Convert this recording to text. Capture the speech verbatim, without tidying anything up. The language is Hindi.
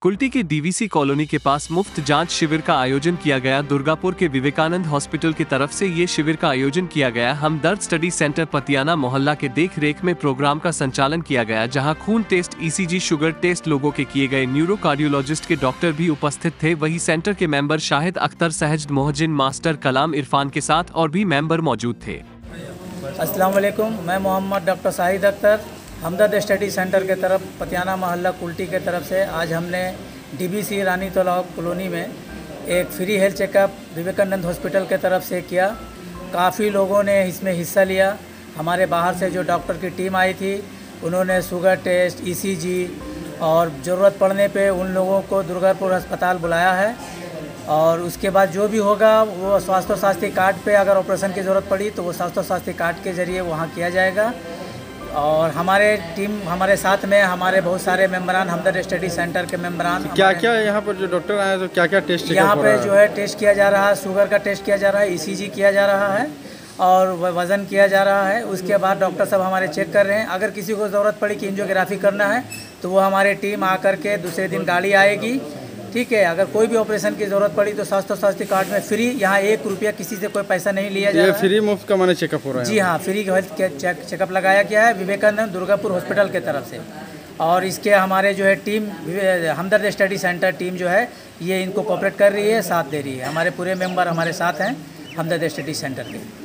कुल्टी के डीवीसी कॉलोनी के पास मुफ्त जांच शिविर का आयोजन किया गया। दुर्गापुर के विवेकानंद हॉस्पिटल की तरफ से ये शिविर का आयोजन किया गया। हमदर्द स्टडी सेंटर पतियाना मोहल्ला के देख रेख में प्रोग्राम का संचालन किया गया, जहां खून टेस्ट, ईसीजी, शुगर टेस्ट लोगों के किए गए। न्यूरो कार्डियोलॉजिस्ट के डॉक्टर भी उपस्थित थे। वही सेंटर के मेंबर शाहिद अख्तर, सहज मोहजिन, मास्टर कलाम इरफान के साथ और भी मेंबर मौजूद थे। अस्सलाम वालेकुम, मैं Mohammad doctor Shahid Akhtar Hamdard study centre के तरफ पतियाना मोहल्ला कुल्टी के तरफ से आज हमने डीबीसी रानी तालाब कॉलोनी में एक free health checkup Vivekanand hospital के तरफ से किया। काफ़ी लोगों ने इसमें हिस्सा लिया। हमारे बाहर से जो डॉक्टर की टीम आई थी, उन्होंने शुगर टेस्ट, ईसीजी और ज़रूरत पड़ने पे उन लोगों को दुर्गापुर अस्पताल बुलाया है। और उसके बाद जो भी होगा वो स्वास्थ्य साथी कार्ड पे, अगर ऑपरेशन की ज़रूरत पड़ी तो वो स्वास्थ्य साथी कार्ड के ज़रिए वहाँ किया जाएगा। और हमारे टीम हमारे साथ में हमारे बहुत सारे मेंबरान, हमदर्द स्टडी सेंटर के मेंबरान। क्या क्या यहाँ पर जो डॉक्टर आए तो क्या क्या टेस्ट यहाँ पे जो है टेस्ट किया जा रहा है, शुगर का टेस्ट किया जा रहा है, ईसीजी किया जा रहा है और वज़न किया जा रहा है। उसके बाद डॉक्टर साहब हमारे चेक कर रहे हैं। अगर किसी को ज़रूरत पड़ी कि एंजियोग्राफी करना है तो वो हमारी टीम आकर के दूसरे दिन गाड़ी आएगी, ठीक है। अगर कोई भी ऑपरेशन की ज़रूरत पड़ी तो स्वास्थ्य साथी कार्ड में फ्री, यहाँ एक रुपया किसी से कोई पैसा नहीं लिया जा रहा है। फ्री मुफ्त का माने चेकअप हो रहा है? जी हाँ, फ्री हेल्थ चेक चेकअप लगाया गया है विवेकानंद दुर्गापुर हॉस्पिटल के तरफ से। और इसके हमारे जो है team Hamdard study centre team जो है ये इनको कोऑपरेट कर रही है, साथ दे रही है। हमारे पूरे मेंबर हमारे साथ हैं हमदर्द स्टडी सेंटर के।